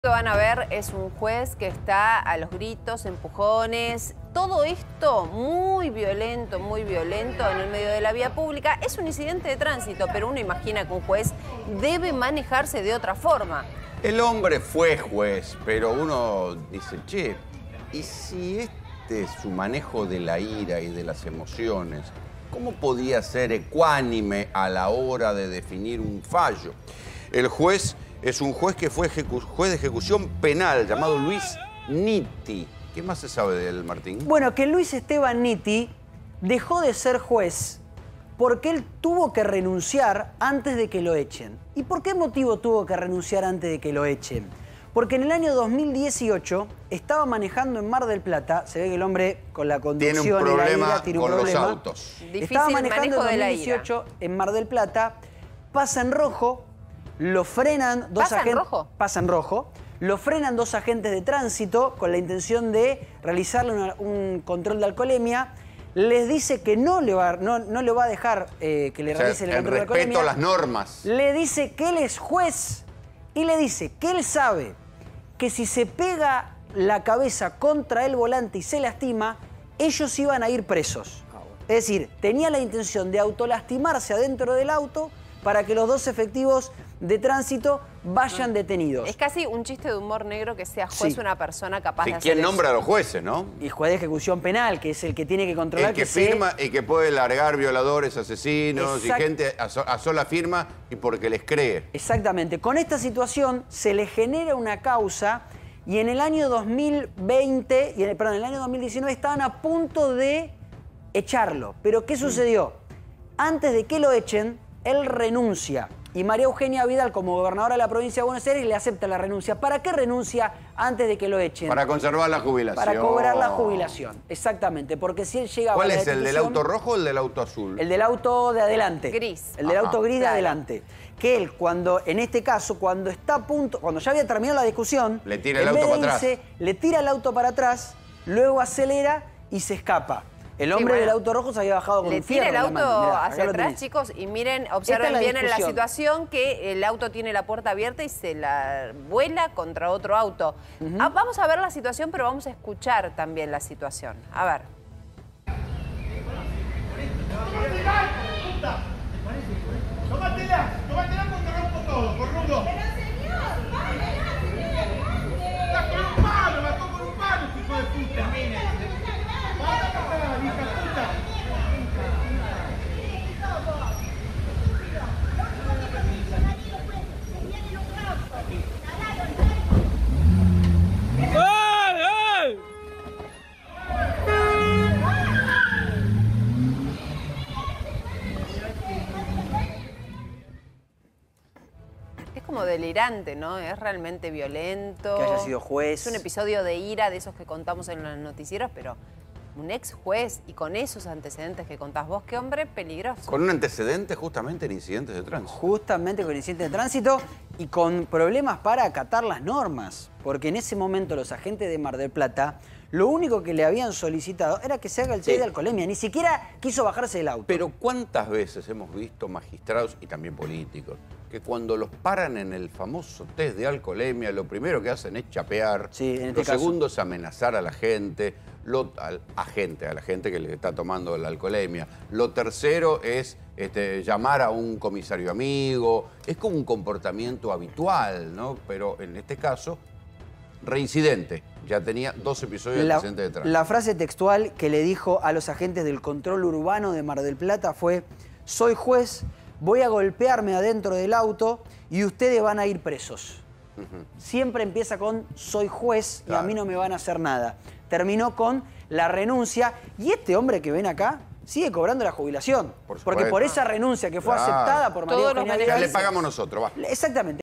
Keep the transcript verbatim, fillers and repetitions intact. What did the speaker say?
Lo que van a ver es un juez que está a los gritos, empujones, todo esto muy violento, muy violento en el medio de la vía pública. Es un incidente de tránsito, pero uno imagina que un juez debe manejarse de otra forma. El hombre fue juez, pero uno dice, che, ¿y si este es su manejo de la ira y de las emociones, cómo podía ser ecuánime a la hora de definir un fallo? El juez es un juez que fue juez de ejecución penal, llamado Luis Nitti. ¿Qué más se sabe de él, Martín? Bueno, que Luis Esteban Nitti dejó de ser juez porque él tuvo que renunciar antes de que lo echen. ¿Y por qué motivo tuvo que renunciar antes de que lo echen? Porque en el año dos mil dieciocho estaba manejando en Mar del Plata, se ve que el hombre con la conducción tiene un problema y la ira tiene un con problema. los autos. Difícil estaba manejando manejo en de la dos mil dieciocho ira. en Mar del Plata, pasa en rojo, lo frenan dos ¿Pasa en agentes. rojo? Pasa en rojo. Lo frenan dos agentes de tránsito con la intención de realizarle una, un control de alcoholemia. Les dice que no le va, no, no le va a dejar eh, que le O sea, realicen el el control de respeto alcoholemia. a las normas. Le dice que él es juez y le dice que él sabe que si se pega la cabeza contra el volante y se lastima, ellos iban a ir presos. Es decir, tenía la intención de autolastimarse adentro del auto para que los dos efectivos de tránsito vayan detenidos. Es casi un chiste de humor negro que sea juez Sí. una persona capaz Sí, de hacer ¿quién nombra eso. a los jueces, no? Y juez de ejecución penal, que es el que tiene que controlar El que, se- firma y que puede largar violadores, asesinos Exact- y gente a, so- a sola firma y porque les cree. Exactamente. Con esta situación se le genera una causa y en el año dos mil veinte, y en el, perdón, en el año dos mil diecinueve estaban a punto de echarlo. Pero ¿qué sucedió? Antes de que lo echen, él renuncia. Y María Eugenia Vidal, como gobernadora de la provincia de Buenos Aires, le acepta la renuncia. ¿Para qué renuncia antes de que lo echen? Para conservar la jubilación. Para cobrar la jubilación, exactamente. Porque si él llegaba ¿Cuál a la es, el del destitución- auto rojo o el del auto azul? El del auto de adelante. Gris. El del Ajá. auto gris de Claro. adelante. Que él, cuando, en este caso, cuando está a punto, cuando ya había terminado la discusión, Le tira el en auto vez de para atrás. irse, le tira el auto para atrás, luego acelera y se escapa. El hombre bueno. del auto rojo se había bajado con Le un fierro tira el en la auto mano. Mirá, acá hacia lo atrás, tenés. chicos, y miren, Esta observen es la bien en la discusión. situación que el auto tiene la puerta abierta y se la vuela contra otro auto. Ah, vamos a ver la situación, pero vamos a escuchar también la situación. A ver. ¡Tómatela! ¡Tómatela porque rompo todo, cornudo! ¡Pero señor! ¡Está con un palo! ¡Mató con un palo, hijo de puta! ¡Vaya acá, hija puta! Es como delirante, ¿no? Es realmente violento. Que haya sido juez. Es un episodio de ira de esos que contamos en los noticieros, pero un ex juez y con esos antecedentes que contás vos, qué hombre peligroso. Con un antecedente justamente en incidentes de tránsito. Justamente con incidente de tránsito y con problemas para acatar las normas. Porque en ese momento los agentes de Mar del Plata, lo único que le habían solicitado era que se haga el test Sí. de alcoholemia. Ni siquiera quiso bajarse del auto. Pero ¿cuántas veces hemos visto magistrados y también políticos que cuando los paran en el famoso test de alcoholemia, lo primero que hacen es chapear, Sí, en este lo caso. segundo es amenazar a la gente, lo, al- a gente, a la gente que le está tomando la alcoholemia, lo tercero es este, llamar a un comisario amigo, es como un comportamiento habitual, ¿no? Pero en este caso, reincidente, ya tenía dos episodios de La, antecedentes de tránsito. la frase textual que le dijo a los agentes del control urbano de Mar del Plata fue: soy juez, voy a golpearme adentro del auto y ustedes van a ir presos. Siempre empieza con soy juez y Claro. a mí no me van a hacer nada. Terminó con la renuncia y este hombre que ven acá sigue cobrando la jubilación. Por porque supuesto. por esa renuncia que fue Claro. aceptada por María Todos los Eugenia Ya Vidal, le pagamos nosotros, va. exactamente.